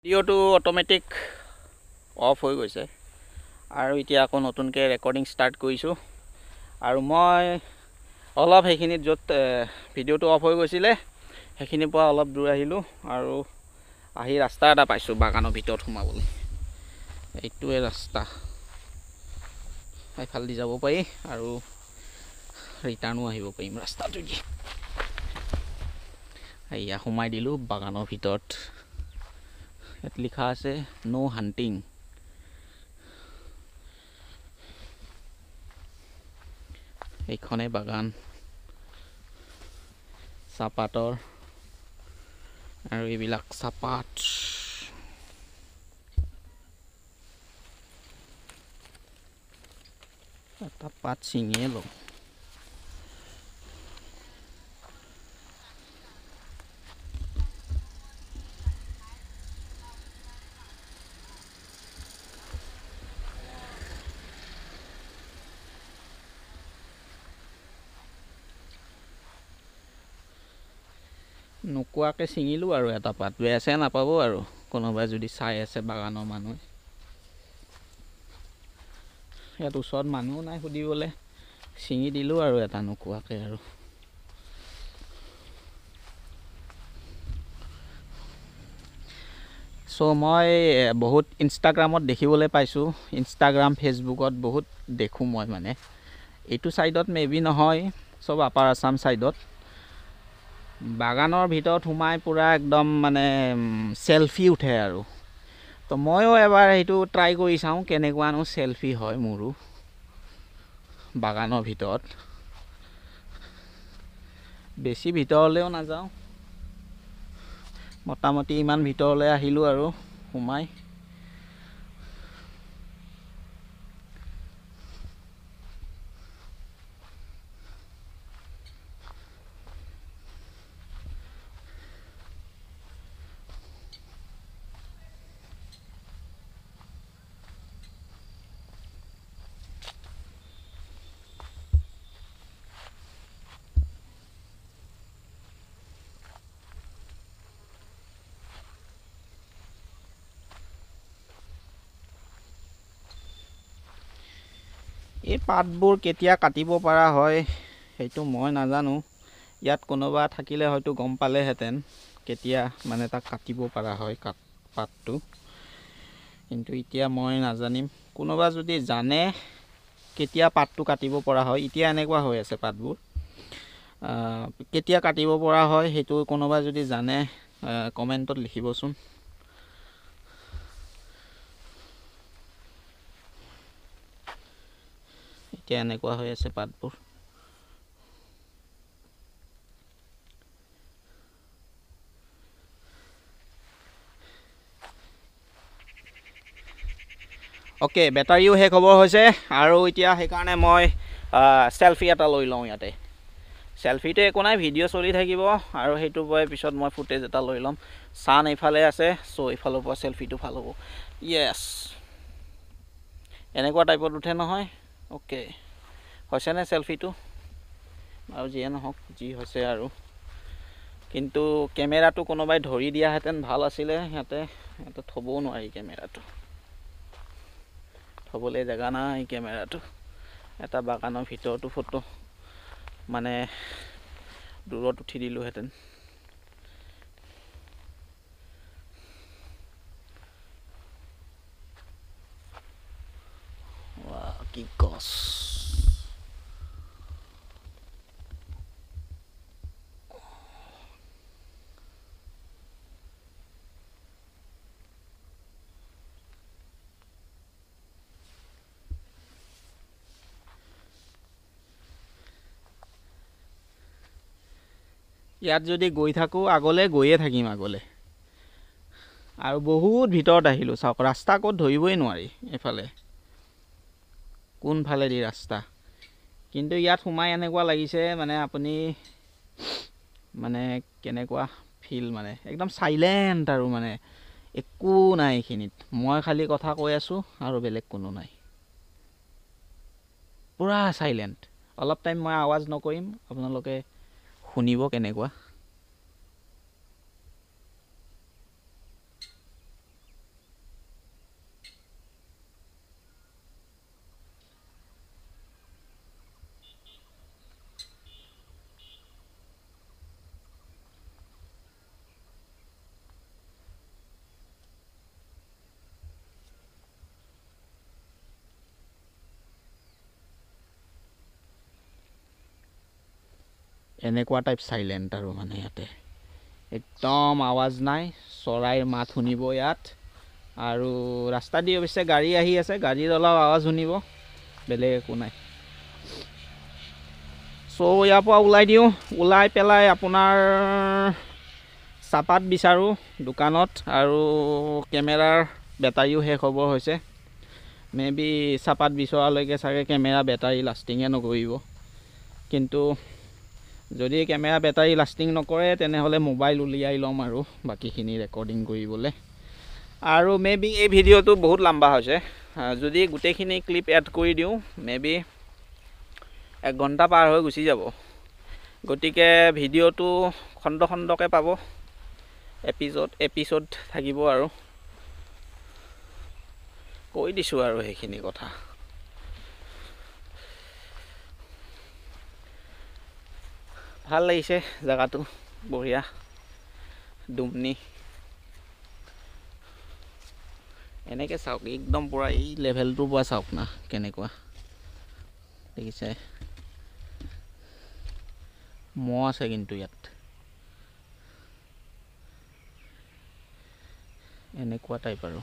ভিডিঅ'টো automatic off হৈ গৈছে আৰু এতিয়া আকৌ নতুনকৈ ৰেকৰ্ডিং ষ্টাৰ্ট কৰিছোঁ আৰু মই অলপ সেইখিনিত য'ত ভিডিঅ'টো অফ হৈ গৈছিলে সেইখিনিৰ পৰা অলপ দূৰ আহিলোঁ আৰু আহি ৰাস্তা এটা পাইছোঁ বাগানৰ ভিতৰত সোমাবলৈ। এইটোৱে ৰাস্তা, এইফালেদি যাব পাৰি আৰু ৰিটাৰ্ণো আহিব পাৰিম ৰাস্তাটোদি। এয়া সোমাই দিলোঁ বাগানৰ ভিতৰত। ইয়াত লিখা আছে নো হাণ্টিং। এইখনে বাগান চাহপাতৰ আৰু এইবিলাক চাহপাত। এটা পাত ছিঙিয়ে লওঁ। নোকোৱাকৈ ছিঙিলোঁ আৰু এটা পাত, বেয়া চেয়া নাপাব আৰু কোনোবাই যদি চাই আছে বাগানৰ মানুহে। ইয়াত ওচৰত মানুহো নাই সুধিবলৈ, ছিঙি দিলোঁ আৰু এটা নোকোৱাকৈ আৰু। চ' মই বহুত ইনষ্টাগ্ৰামত দেখিবলৈ পাইছোঁ, ইনষ্টাগ্ৰাম ফেচবুকত বহুত দেখোঁ মই মানে। এইটো ছাইডত মেবি নহয়, চব আপাৰ আছাম ছাইডত বাগানৰ ভিতৰত সোমাই পূৰা একদম মানে চেলফি উঠে আৰু। তো ময়ো এবাৰ সেইটো ট্ৰাই কৰি চাওঁ কেনেকুৱানো চেলফি হয় মোৰো বাগানৰ ভিতৰত। বেছি ভিতৰলৈও নাযাওঁ, মোটামুটি ইমান ভিতৰলৈ আহিলোঁ আৰু সোমাই। এই পাতবোৰ কেতিয়া কাটিব পৰা হয় সেইটো মই নাজানো। ইয়াত কোনোবা থাকিলে হয়তো গম পালেহেঁতেন কেতিয়া মানে তাক কাটিব পৰা হয় পাতটো, কিন্তু এতিয়া মই নাজানিম। কোনোবা যদি জানে কেতিয়া পাতটো কাটিব পৰা হয়, এতিয়া এনেকুৱা হৈ আছে পাতবোৰ, কেতিয়া কাটিব পৰা হয় সেইটো কোনোবা যদি জানে কমেণ্টত লিখিবচোন। এতিয়া এনেকুৱা হৈ আছে পাতবোৰ। অ'কে, বেটাৰীও শেষ হ'ব হৈছে আৰু এতিয়া সেইকাৰণে মই চেলফি এটা লৈ লওঁ ইয়াতে। চেলফিটো একো নাই, ভিডিঅ' চলি থাকিব আৰু সেইটো পিছত মই ফুটেজ এটা লৈ ল'ম। ছান এইফালে আছে, চ' এইফালৰ পৰা চেলফিটো ভাল হ'ব। য়েছ, এনেকুৱা টাইপত উঠে নহয়। অ'কে, হৈছেনে চেলফিটো? আৰু যিয়ে নহওক, যি হৈছে আৰু। কিন্তু কেমেৰাটো কোনোবাই ধৰি দিয়াহেঁতেন ভাল আছিলে। সিহঁতে থ'বও নোৱাৰি কেমেৰাটো, থ'বলৈ জেগা নাই কেমেৰাটো। এটা বাগানৰ ভিতৰতো ফটো মানে দূৰত উঠি দিলোঁহেঁতেন। কি গছ! ইয়াত যদি গৈ থাকোঁ আগলৈ গৈয়ে থাকিম আগলৈ, আৰু বহুত ভিতৰত আহিলোঁ। চাওক ৰাস্তা ক'ত ধৰিবই নোৱাৰি, এইফালে কোনফালেদি ৰাস্তা। কিন্তু ইয়াত সোমাই এনেকুৱা লাগিছে মানে আপুনি মানে কেনেকুৱা ফিল, মানে একদম চাইলেণ্ট আৰু মানে একো নাই এইখিনিত। মই খালি কথা কৈ আছোঁ আৰু বেলেগ কোনো নাই, পূৰা চাইলেণ্ট। অলপ টাইম মই আৱাজ নকৰিম, আপোনালোকে শুনিব কেনেকুৱা। এনেকুৱা টাইপ চাইলেণ্ট আৰু মানে ইয়াতে একদম আৱাজ নাই চৰাইৰ মাত শুনিব ইয়াত আৰু ৰাস্তা দি অৱশ্যে গাড়ী আহি আছে গাড়ীৰ অলপ আৱাজ শুনিব বেলেগ একো নাই চ' ইয়াৰ পৰা ওলাই দিওঁ ওলাই পেলাই আপোনাৰ চাহপাত বিচাৰোঁ দোকানত আৰু কেমেৰাৰ বেটাৰীও শেষ হ'ব হৈছে মে বি চাহপাত বিচৰালৈকে চাগে কেমেৰা বেটাৰী লাষ্টিঙে নকৰিব কিন্তু যদি কেমেৰা বেটাৰী লাষ্টিং নকৰে তেনেহ'লে মোবাইল উলিয়াই ল'ম আৰু বাকীখিনি ৰেকৰ্ডিং কৰিবলৈ আৰু মে বি এই ভিডিঅ'টো বহুত লম্বা হৈছে যদি গোটেইখিনি ক্লিপ এড কৰি দিওঁ মে বি 1 ঘণ্টা পাৰ হৈ গুচি যাব গতিকে ভিডিঅ'টো খণ্ড খণ্ডকৈ পাব এপিছড থাকিব আৰু কৈ দিছোঁ আৰু সেইখিনি কথা ভাল লাগিছে জেগাটো বঢ়িয়া দুমনি এনেকৈ চাওক একদম পূৰা এই লেভেলটোৰ পৰা চাওক না কেনেকুৱা দেখিছে মহ আছে কিন্তু ইয়াত এনেকুৱা টাইপ আৰু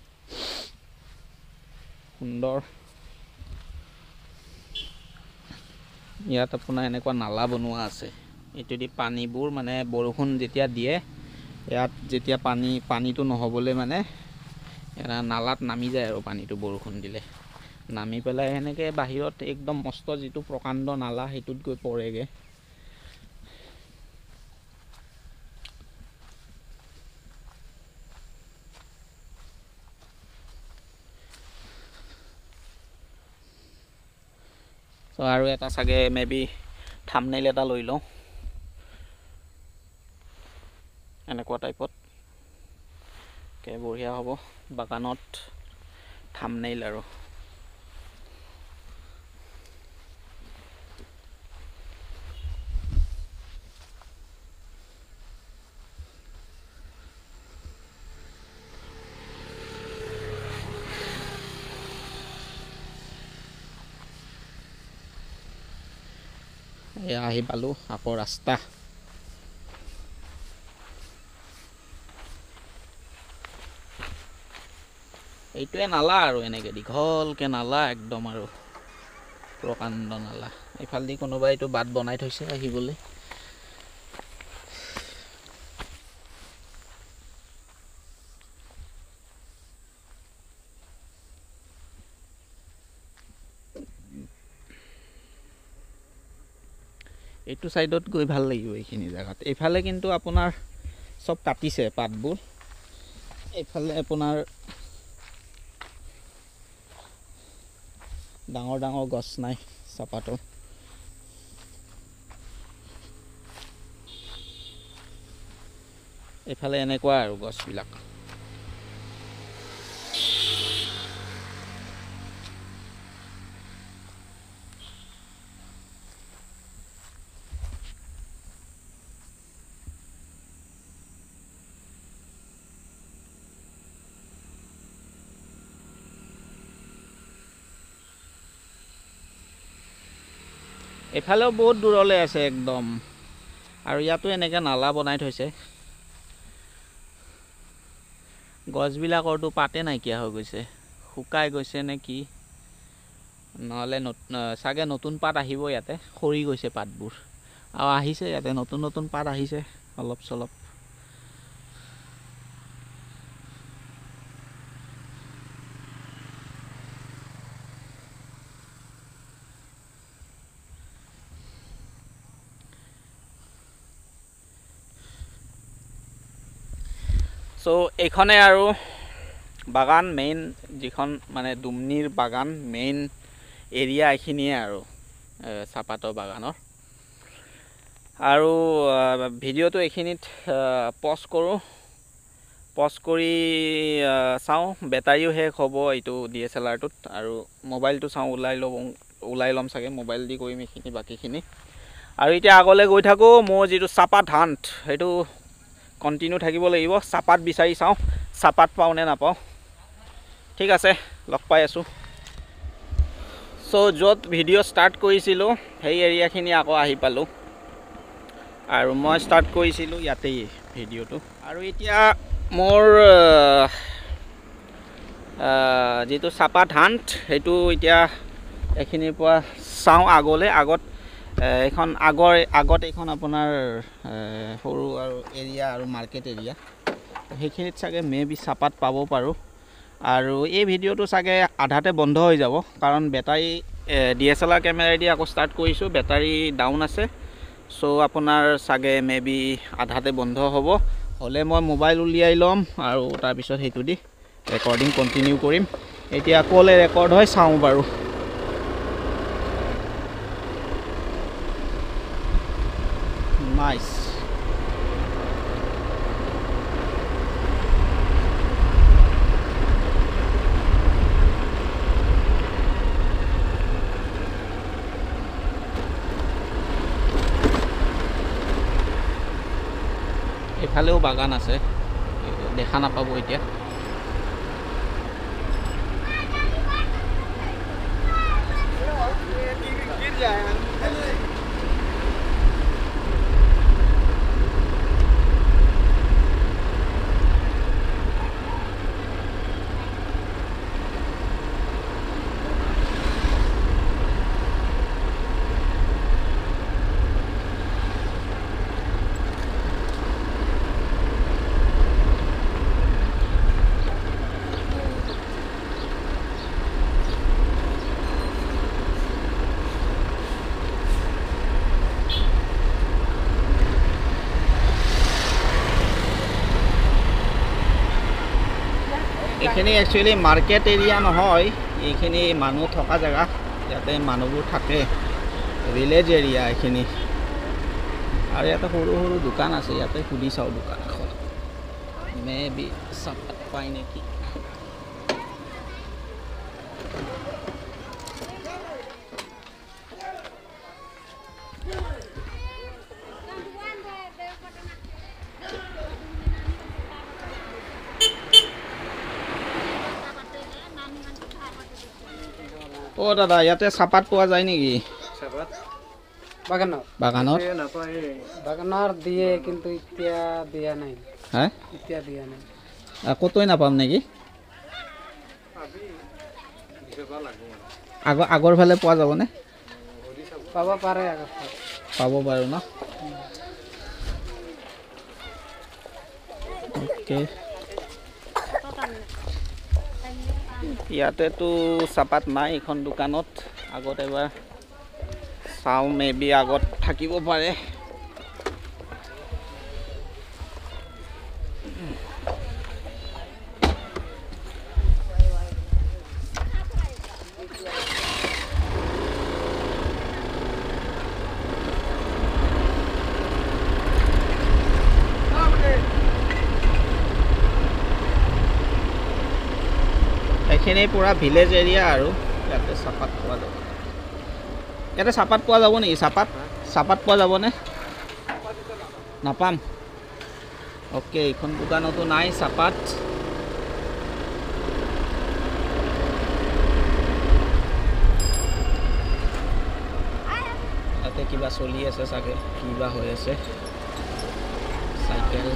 সুন্দৰ ইয়াত আপোনাৰ এনেকুৱা নালা বনোৱা আছে এইটো দি পানীবোৰ মানে বৰষুণ যেতিয়া দিয়ে ইয়াত যেতিয়া পানীটো নহ'বলৈ মানে নালাত নামি যায় আৰু পানীটো বৰষুণ দিলে নামি পেলাই এনেকৈ বাহিৰত একদম মস্ত যিটো প্ৰকাণ্ড নালা সেইটোত গৈ পৰেগৈ চ' আৰু এটা চাগে মে বি থাম্বনেইল এটা লৈ লওঁ এনেকুৱা টাইপত বঢ়িয়া হ'ব বাগানত থাম্বনেইল আৰু এয়া আহি পালোঁ আকৌ ৰাস্তা এইটোৱে নালা আৰু এনেকৈ দীঘলকৈ নালা একদম আৰু প্ৰকাণ্ড নালা এইফালেদি কোনোবাই এইটো বাট বনাই থৈছে আহিবলৈ এইটো সাইডত গৈ ভাল লাগিব এইখিনি জায়গাত এইফালে কিন্তু আপোনাৰ সব কাটিছে পাতবোৰ এইফালে আপোনাৰ ডাঙৰ ডাঙৰ গছ নাই চাহপাতৰ এইফালে এনেকুৱা আৰু গছবিলাক এফালেও বহুত দূৰলৈ আছে একদম আৰু ইয়াতো এনেকৈ নালা বনাই থৈছে গছবিলাকৰটো পাতে নাইকিয়া হৈ গৈছে শুকাই গৈছে নে কি নহ'লে চাগে নতুন পাত আহিব ইয়াতে সৰি গৈছে পাতবোৰ আৰু আহিছে ইয়াতে নতুন নতুন পাত আহিছে অলপ চলপ সো এইখনে আৰু বাগান মেইন যিখন মানে দুমনিৰ বাগান মেইন এৰিয়া এইখিনিয়ে আৰু চাহপাতৰ বাগানৰ আৰু ভিডিঅ'টো এইখিনিত পজ কৰোঁ পজ কৰি চাওঁ বেটাৰীও শেষ হ'ব এইটো DSLRটোত আৰু মোবাইলটো চাওঁ ওলাই ল'ম চাগে মোবাইল দি কৰিম এইখিনি বাকীখিনি আৰু এতিয়া আগলৈ গৈ থাকোঁ মোৰ যিটো চাহপাত হাণ্ট সেইটো কণ্টিনিউ থাকিব লাগিব চাহপাত বিচাৰি চাওঁ চাহপাত পাওঁ নে নাপাওঁ ঠিক আছে লগ পাই আছোঁ চ' য'ত ভিডিঅ' ষ্টাৰ্ট কৰিছিলোঁ সেই এৰিয়াখিনি আকৌ আহি পালোঁ আৰু মই ষ্টাৰ্ট কৰিছিলোঁ ইয়াতেই ভিডিঅ'টো আৰু এতিয়া মোৰ যিটো চাহপাত হাণ্ট সেইটো এতিয়া এইখিনিৰ পৰা চাওঁ আগত এইখন আগত এইখন আপোনাৰ সৰু আৰু এৰিয়া আৰু মাৰ্কেট এৰিয়া সেইখিনিত চাগে মেবি চাহপাত পাব পাৰোঁ আৰু এই ভিডিঅ'টো চাগে আধাতে বন্ধ হৈ যাব কাৰণ বেটাৰী DSLR কেমেৰাদি আকৌ ষ্টাৰ্ট কৰিছোঁ বেটাৰী ডাউন আছে চ' আপোনাৰ চাগে মেবি আধাতে বন্ধ হ'ব হ'লে মই মোবাইল উলিয়াই ল'ম আৰু তাৰপিছত সেইটো দি ৰেকৰ্ডিং কণ্টিনিউ কৰিম এতিয়া ক'লে ৰেকৰ্ড হয় চাওঁ বাৰু নাইচ এফালেও বাগান আছে দেখা নাপাব এতিয়া এইখিনি একচুৱেলি মাৰ্কেট এৰিয়া নহয় এইখিনি মানুহ থকা জেগা ইয়াতে মানুহবোৰ থাকে ভিলেজ এৰিয়া এইখিনি আৰু ইয়াতে সৰু সৰু দোকান আছে ইয়াতে সুধি চাওঁ দোকান এখন মেবি চাহপাত পায় নেকি অ' দাদা ইয়াতে চাহপাত পোৱা যায় নেকি বাগানত বাগানৰ দিয়ে কিন্তু এতিয়া দিয়া নাই হা এতিয়া দিয়া নাই ক'তোৱে নাপাম নেকি আগৰ ফালে পোৱা যাবনে পাব পাৰে পাব পাৰোঁ ন অ'কে ইয়াতেতো চাহপাত নাই এইখন দোকানত আগত এবাৰ চাওঁ মেবি আগত থাকিব পাৰে এইখিনি পুৰা ভিলেজ এৰিয়া আৰু ইয়াতে চাহপাত পোৱা যাব ইয়াতে চাহপাত পোৱা যাব নেকি চাহপাত পোৱা যাবনে নাপাম অ'কে এইখন দোকানতো নাই চাহপাত ইয়াতে কিবা চলি আছে চাগে কিবা হৈ আছে চাইকেল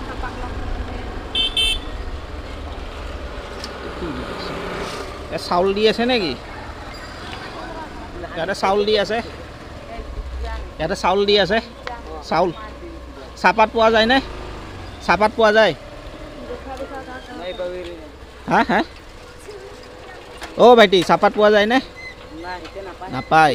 চাউল দি আছে নেকি ইয়াতে চাউল দি আছে চাউল চাহপাত পোৱা যায়নে চাহপাত পোৱা যায় হা হা অ' ভাইটি চাহপাত পোৱা যায়নে নাপায়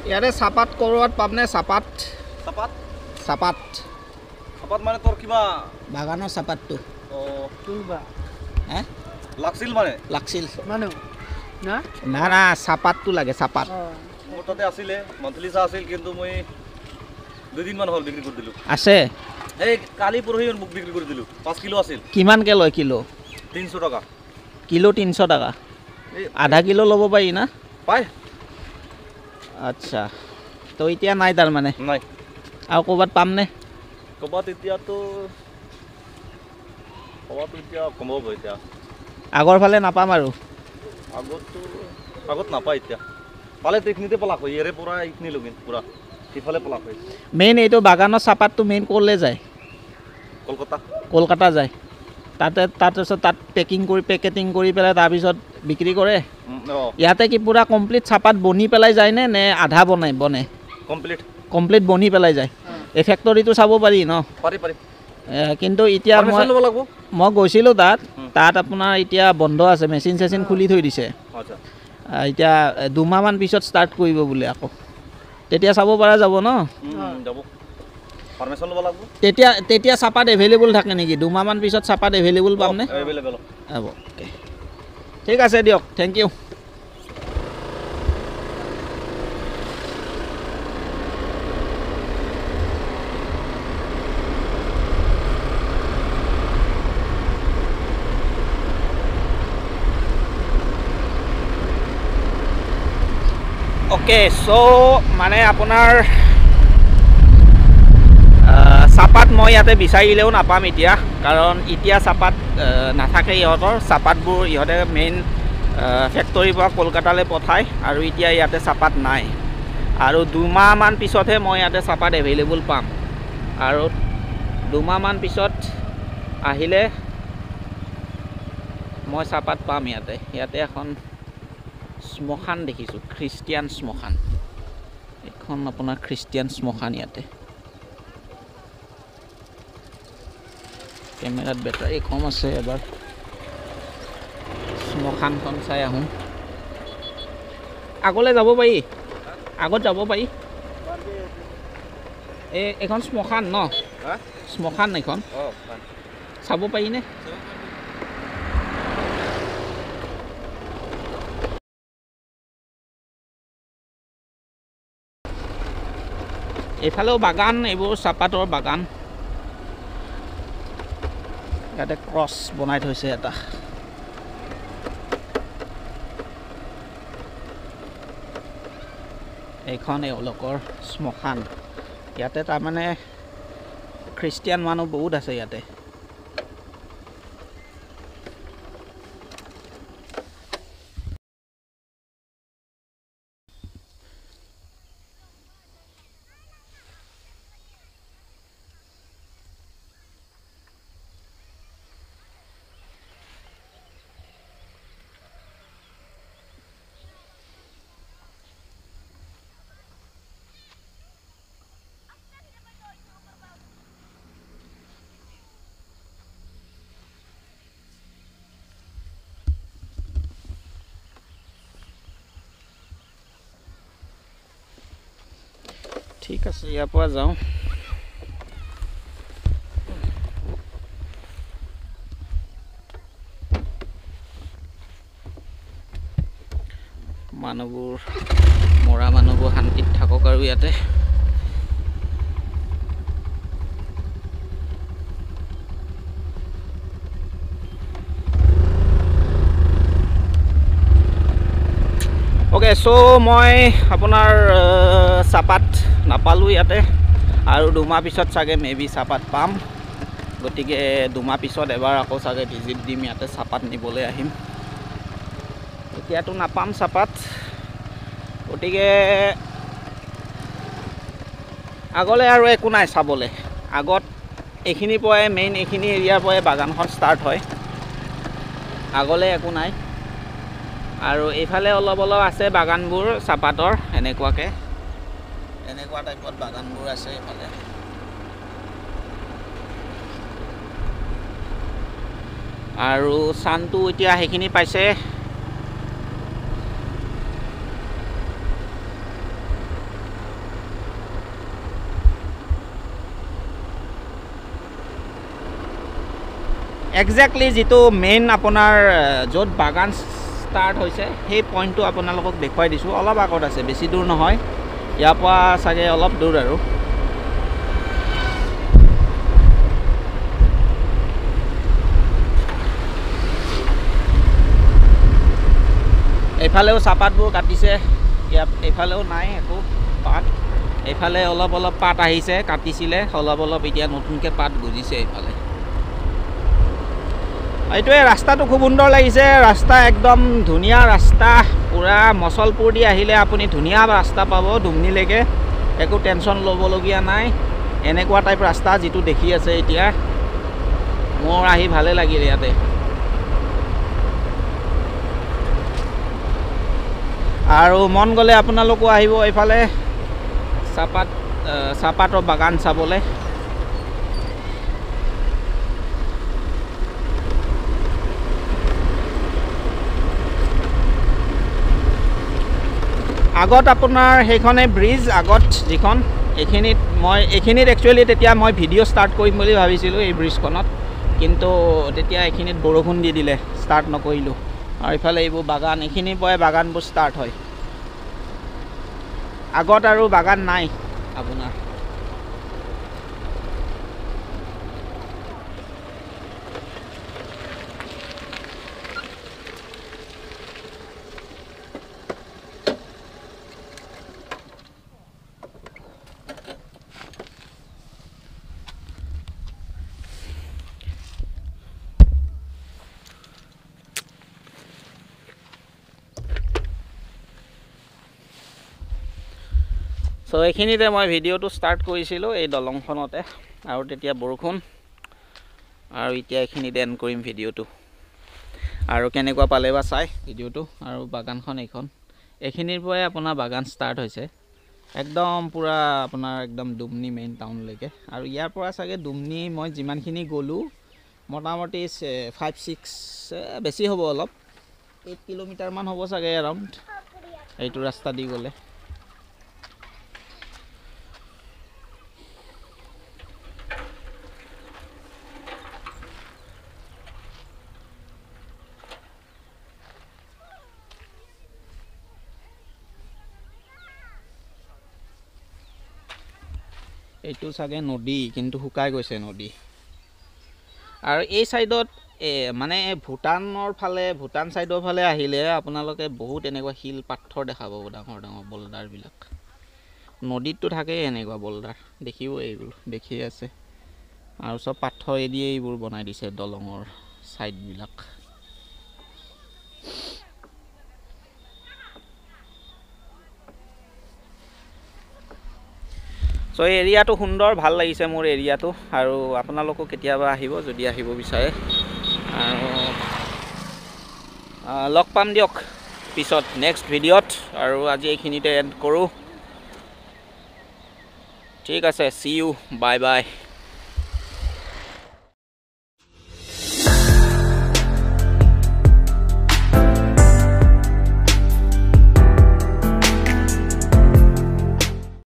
ইয়াতে চাপাত কৰবাত পামনে চাপাত চাপাত চাপাত চাপাত মানে তোৰ কিবা বাগানৰ চাপাতটো তুলবা হে লাগছিল মানে লাগছিল মানুহ না না না চাপাতটো লাগে চাপাত মোৰ তাতে আছিলে মন্থলি চাহ আছিল কিন্তু মই 2 দিনমান হ'ল বিক্ৰী কৰি দিলোঁ আছে এই কালি পৰহি মোক বিক্ৰী কৰি দিলোঁ 5 কিলো আছিল কিমানকৈ লয় কিলো 300 টকা কিলো 300 টকা এই আধা কিলো ল'ব পাৰি না পাই আচ্ছা তো এতিয়া নাই তাৰমানে নাই আৰু ক'ৰবাত পামনে ক'ৰবাত এতিয়াতো এতিয়া কমাব এতিয়া আগৰ ফালে নাপাম আৰু আগত নাপায় এতিয়া পালে এইখিনিতে পলাক হয় ইয়াৰে পৰা এইখিনি লগিন পূৰা সিফালে পলাক হয় মেইন এইটো বাগানৰ চাপাতটো মেইন ক'লৈ যায় কলকাতা কলকাতা যায় তাৰপিছত তাত পেকেটিং কৰি পেলাই তাৰপিছত বিক্ৰী কৰে ইয়াতে কি পূৰা কমপ্লিট চাপাত বনি পেলাই যায়নে নে আধা বনে কমপ্লিট বনি পেলাই যায় এই ফেক্টৰীটো চাব পাৰি ন পাৰি কিন্তু এতিয়া মই গৈছিলোঁ তাত আপোনাৰ এতিয়া বন্ধ আছে মেচিন চেচিন খুলি থৈ দিছে এতিয়া 2 মাহমান পিছত ষ্টাৰ্ট কৰিব বোলে আকৌ তেতিয়া চাব পৰা যাব ন তেতিয়া চাপাত এভেইলেবল থাকে নেকি 2 মাহমান পিছত চাপাত এভেইলেবল পামনে হ'ব অ'কে ঠিক আছে দিয়ক থেংক ইউ অ'কে চ' মানে আপোনাৰ চাপাত মই ইয়াতে বিচাৰিলেও নাপাম এতিয়া কাৰণ এতিয়া চাপাত নাথাকে ইহঁতৰ চাপাতবোৰ ইহঁতে মেইন ফেক্টৰীৰ পৰা কলকাতালৈ পঠায় আৰু এতিয়া ইয়াতে চাপাত নাই আৰু 2 মাহমান পিছতহে মই ইয়াতে চাপাত এভেইলেবল পাম আৰু 2 মাহমান পিছত আহিলে মই চাপাত পাম ইয়াতে এখন শ্মশান দেখিছোঁ খ্ৰীষ্টিয়ান শ্মশান এখন আপোনাৰ খ্ৰীষ্টিয়ান শ্মশান ইয়াতে কেমেৰাত বেটাৰী কম আছে এবাৰ শ্মশানখন চাই আহোঁ আগলৈ যাব পাৰি আগত যাব পাৰি এইখন শ্মশান ন শ্মশান এইখন চাব পাৰিনে এইফালেও বাগান এইবোৰ চাপাতৰ বাগান ইয়াতে ক্ৰছ বনাই থৈছে এটা এইখন এওঁলোকৰ শ্মশান ইয়াতে তাৰমানে খ্ৰীষ্টিয়ান মানুহ বহুত আছে ইয়াতে ঠিক আছে ইয়াৰ পৰা যাওঁ মানুহবোৰ মৰা মানুহবোৰ শান্তিত থাকক আৰু ইয়াতে ওকে চ' মই আপোনাৰ চাপাত নাপালোঁ ইয়াতে আৰু 2 মাহ পিছত চাগে মেবি চাপাত পাম গতিকে 2 মাহ পিছত এবাৰ আকৌ চাগে ভিজিট দিম ইয়াতে চাপাত নিবলৈ আহিম এতিয়াতো নাপাম চাপাত গতিকে আগলৈ আৰু একো নাই চাবলৈ আগত এইখিনিৰ পৰাই মেইন এইখিনি এৰিয়াৰ পৰাই বাগানখন ষ্টাৰ্ট হয় আগলৈ একো নাই আৰু এইফালে অলপ আছে বাগানবোৰ চাপাতৰ এনেকুৱা টাইপত বাগানবোৰ আছে এইফালে আৰু চানটো এতিয়া সেইখিনি পাইছে একজেক্টলি যিটো মেইন আপোনাৰ য'ত বাগান ষ্টাৰ্ট হৈছে সেই পইণ্টটো আপোনালোকক দেখুৱাই দিছোঁ। অলপ আগত আছে, বেছি দূৰ নহয়, ইয়াৰ পৰা চাগে অলপ দূৰ আৰু। এইফালেও চাহপাতবোৰ কাটিছে, ইয়াত এইফালেও নাই একো পাত। এইফালে অলপ অলপ পাত আহিছে, কাটিছিলে অলপ অলপ, এতিয়া নতুনকৈ পাত গজিছে এইফালে। এইটোৱে ৰাস্তাটো খুব সুন্দৰ লাগিছে, ৰাস্তা একদম ধুনীয়া ৰাস্তা, পূৰা মচলপুৰ দি আহিলে আপুনি ধুনীয়া ৰাস্তা পাব ডুমনিলৈকে, একো টেনশ্যন ল'বলগীয়া নাই। এনেকুৱা টাইপ ৰাস্তা যিটো দেখি আছে এতিয়া, মোৰ আহি ভালে লাগিল ইয়াতে। আৰু মন গ'লে আপোনালোকো আহিব এইফালে চাহপাতৰ বাগান চাবলৈ। আগত আপোনাৰ সেইখনে ব্ৰিজ, আগত যিখন এইখিনিত একচুৱেলি তেতিয়া মই ভিডিঅ' ষ্টাৰ্ট কৰিম বুলি ভাবিছিলোঁ এই ব্ৰিজখনত, কিন্তু তেতিয়া এইখিনিত বৰষুণ দি দিলে, ষ্টাৰ্ট নকৰিলোঁ। আৰু এইফালে এইবোৰ বাগান, এইখিনিৰ পৰাই বাগানবোৰ ষ্টাৰ্ট হয়। আগত আৰু বাগান নাই আপোনাৰ। চ' এইখিনিতে মই ভিডিঅ'টো ষ্টাৰ্ট কৰিছিলোঁ এই দলংখনতে, আৰু তেতিয়া বৰষুণ, আৰু এতিয়া এইখিনিতে এণ্ড কৰিম ভিডিঅ'টো। আৰু কেনেকুৱা পালে বা চাই ভিডিঅ'টো। আৰু বাগানখন এইখিনিৰ পৰাই আপোনাৰ বাগান ষ্টাৰ্ট হৈছে, একদম পূৰা আপোনাৰ একদম ডুমনি মেইন টাউনলৈকে। আৰু ইয়াৰ পৰা চাগে ডুমনি মই যিমানখিনি গ'লোঁ মোটামুটি 5-6 বেছি হ'ব, অলপ 8 কিলোমিটাৰমান হ'ব চাগে এৰাউণ্ড, এইটো ৰাস্তা দি গ'লে। এইটো চাগে নদী, কিন্তু শুকাই গৈছে নদী। আৰু এই ছাইডত মানে ভূটান ছাইডৰ ফালে আহিলে আপোনালোকে বহুত এনেকুৱা শিল পাথৰ দেখা পাব, ডাঙৰ ডাঙৰ বল্ডাৰবিলাক। নদীততো থাকেই এনেকুৱা বল্ডাৰ, দেখিব এইবোৰ, দেখিয়ে আছে। আৰু চব পাথৰে দিয়ে এইবোৰ বনাই দিছে দলঙৰ ছাইডবিলাক। চ' এই এৰিয়াটো সুন্দৰ, ভাল লাগিছে মোৰ এৰিয়াটো। আৰু আপোনালোকো কেতিয়াবা আহিব যদি আহিব বিচাৰে। আৰু লগ পাম দিয়ক পিছত নেক্সট ভিডিঅ'ত। আৰু আজি এইখিনিতে এণ্ড কৰোঁ। ঠিক আছে, চি ইউ, বাই বাই।